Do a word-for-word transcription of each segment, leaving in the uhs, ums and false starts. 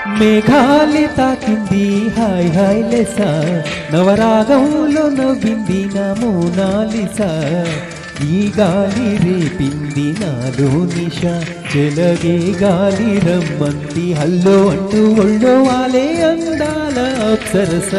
మేఘాలి తాకింది hi hi లెసా నవరాగంలో నవ్వింది నా మోనాలిసా ఈ గాలి రేపింది నాలో నిష చెలగే గాలి రమ్మంది హల్లో అంటూ ఒళ్ళో వాలే అందాల అప్సరస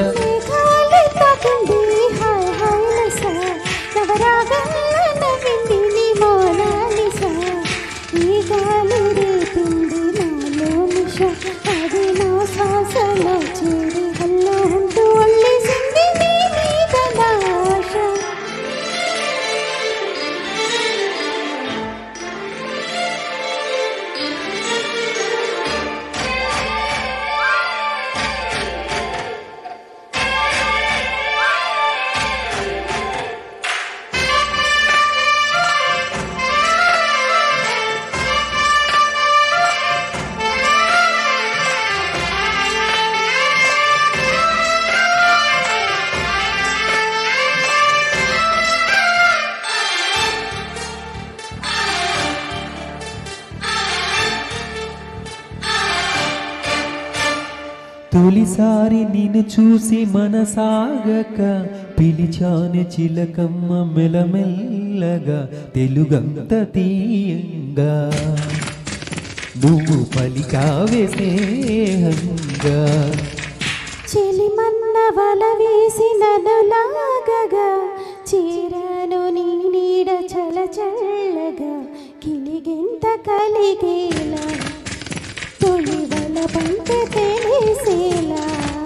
తొలిసారి నిన్ను చూసి మనసాగక పిలిచాను చిలకమ్మ మెలమెల్లగా తెలుగంత తీయంగా నువ్వు పలికావే స్నేహంగా చెలిమన్న వల వేసి నలులాగగా చీరను నీ నీడ చల చల్లగా కిలిగెంత కలిగేలా తొలి వల పంట తెలిసేలా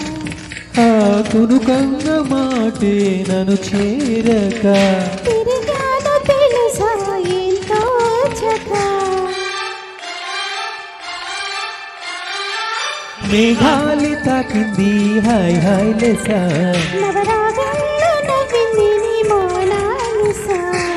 కునుకంగ మాటే నన్ను చేరక తిరిగాను తెలుసా ఎంతో చక మేఘాలి తాకింది హాయ్ హాయ్ లెసా నవరాగంలో నవ్వింది నీ మోనాలిసా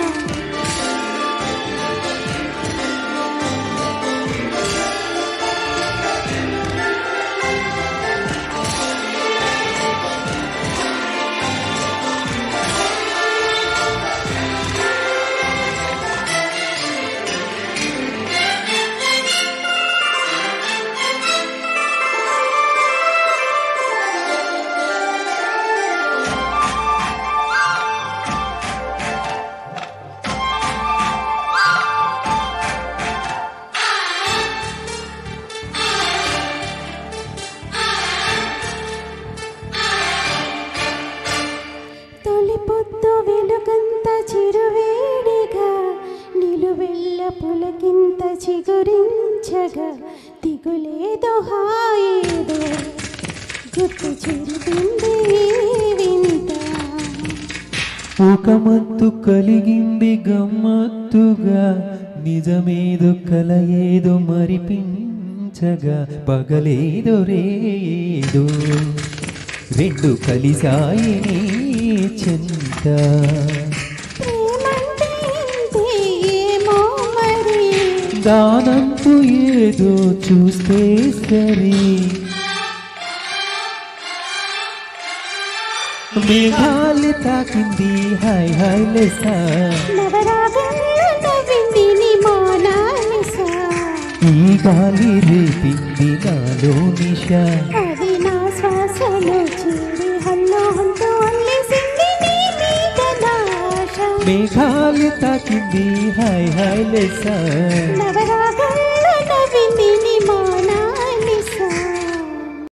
పొద్దు వెలుగంత చిరువేడిగా నిలువెల్ల పులకింత చిగురించగా దిగులేదో హాయేదో గుర్తు చిరుతుంది వింత ఒక మత్తు కలిగింది గమ్మత్తుగా నిజమేదో కల ఏదో మరిపించగా పగలేదో రేదో రెండు కలిసాయి చింత దానంతు ఏదో చూస్తే సరి మేఘాలి తాకింది హాయ్ హాయ్ లెసా నవరాగంలో నవ్వింది నీ మోనాలిసా ఈ గాలి రేపింది నాలో నిష అది నా శ్వాసలో చేరి హల్లో అంటూ అల్లేసింది నీ మీద నాశ మేఘాలి తాకింది హాయ్ హాయ్ లెసా నవరాగంలో